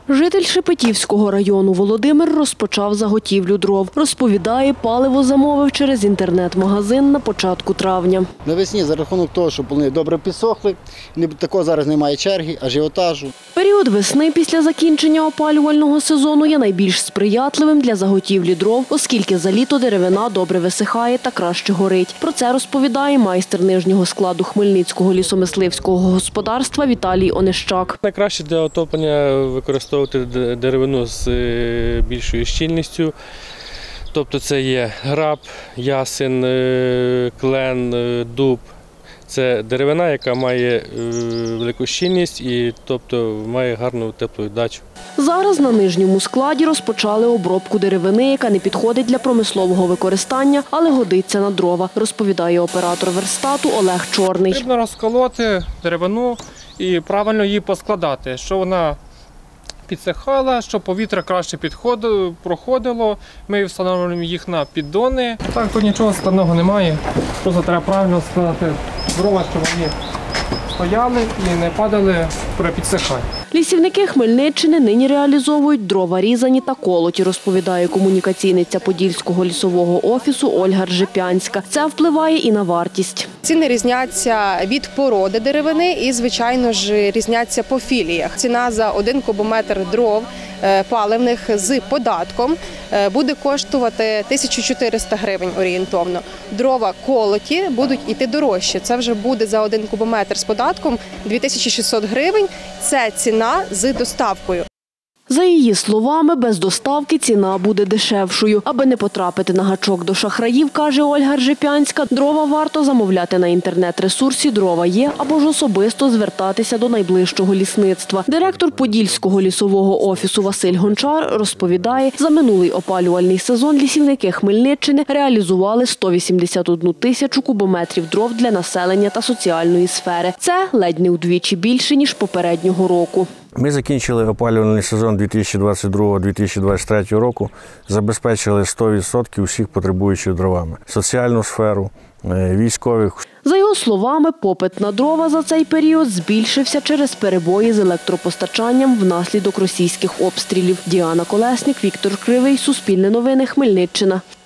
Житель Шепетівського району Володимир розпочав заготівлю дров. Розповідає, паливо замовив через інтернет-магазин на початку травня. Навесні за рахунок того, що вони добре підсохли, такого зараз немає черги, ажіотажу. Період весни після закінчення опалювального сезону є найбільш сприятливим для заготівлі дров, оскільки за літо деревина добре висихає та краще горить. Про це розповідає майстер нижнього складу Хмельницького лісомисливського господарства Віталій Онищак. Найкраще для отоплення використовувати деревину з більшою щільністю. Тобто це є граб, ясен, клен, дуб. Це деревина, яка має велику щільність і тобто має гарну тепловіддачу. Зараз на нижньому складі розпочали обробку деревини, яка не підходить для промислового використання, але годиться на дрова, розповідає оператор верстату Олег Чорний. Потрібно розколоти деревину і правильно її поскладати, щоб вона підсихала, щоб повітря краще проходило. Ми встановлюємо їх на піддони. Так, тут нічого складного немає. Просто треба правильно складати дрова, щоб вони стояли і не падали при підсиханні. Лісівники Хмельниччини нині реалізовують дрова різані та колоті, розповідає комунікаційниця Подільського лісового офісу Ольга Ржепянська. Це впливає і на вартість. Ціни різняться від породи деревини і, звичайно ж, різняться по філіях. Ціна за 1 кубометр дров паливних з податком буде коштувати 1400 гривень орієнтовно. Дрова колоті будуть йти дорожче. Це вже буде за 1 кубометр з податком 2600 гривень. Це ціна з доставкою. За її словами, без доставки ціна буде дешевшою. Аби не потрапити на гачок до шахраїв, каже Ольга Ржепянська, дрова варто замовляти на інтернет-ресурсі «Дрова є» або ж особисто звертатися до найближчого лісництва. Директор Подільського лісового офісу Василь Гончар розповідає, за минулий опалювальний сезон лісівники Хмельниччини реалізували 181 тисячу кубометрів дров для населення та соціальної сфери. Це ледь не удвічі більше, ніж попереднього року. Ми закінчили опалювальний сезон 2022-2023 року, забезпечили 100% всіх потребуючих дровами. Соціальну сферу, військових. За його словами, попит на дрова за цей період збільшився через перебої з електропостачанням внаслідок російських обстрілів. Діана Колесник, Віктор Кривий, Суспільне новини, Хмельниччина.